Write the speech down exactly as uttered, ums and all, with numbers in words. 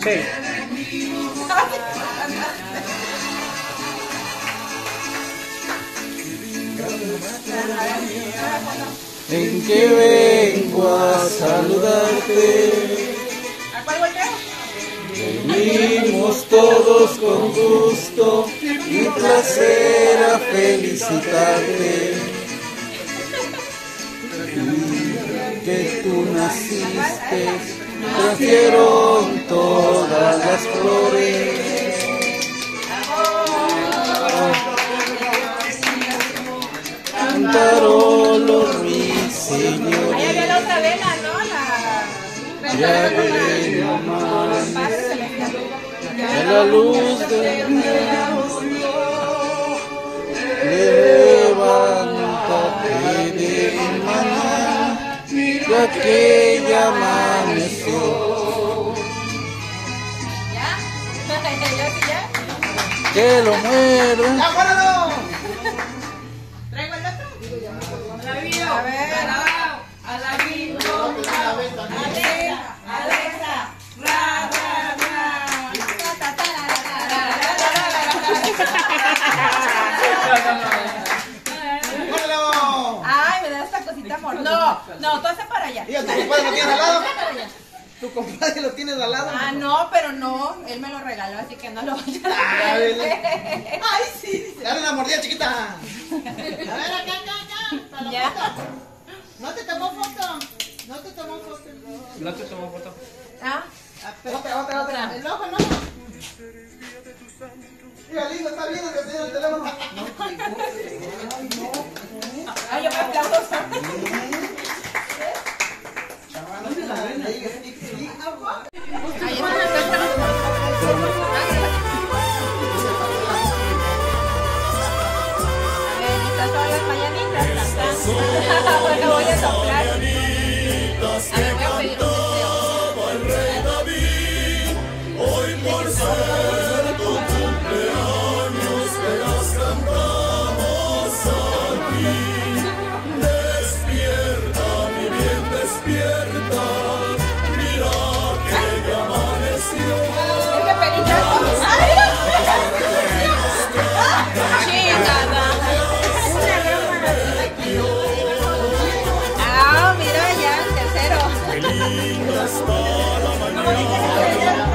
En que vengo a saludarte. ¿A cuál volteo? Venimos todos con gusto y placer a felicitarte. Y que tú naciste, trajeron todas las flores. Cantaron los ruiseñores. Ahí había la otra vela, ¿no? La... Ya que mamá, a la luz del día, levántate de mañana, ya que ya amaneció. ¿Ya? ¿Ya? ¿Ya? Que lo muerda. ¡Ya, guárdalo! ¿Traigo el otro? A ver. Alabino, Alexa, Alexa, ra, ra, ra. Ay, me da esta cosita amor. No, no, tú haces para allá. ¿Y a tu compadre lo tienes al lado? ¿Tu compadre lo tienes al lado? Ah, no, pero no, él me lo regaló, así que no lo voy a Ay, hacer. Ay, sí. Dale una mordida, chiquita. A ver, acá, acá, acá. Para la Ya. foto. No te tomó foto. No te tomó foto. No te tomó foto. Ah, Otra, otra, otra. El ojo, el ojo. Mira, lindo, está bien que tiene el teléfono. ay, yo me aplaudo. Bueno, voy a soplar. A ver, voy a pedir un deseo. Hoy por ser tu cumpleaños te las cantamos aquí. Despierta, mi bien, despierta. Mira que ya amaneció. Es que pedí tanto. Chingada. Ah, mira ya, el tercero. Qué linda está la mañana.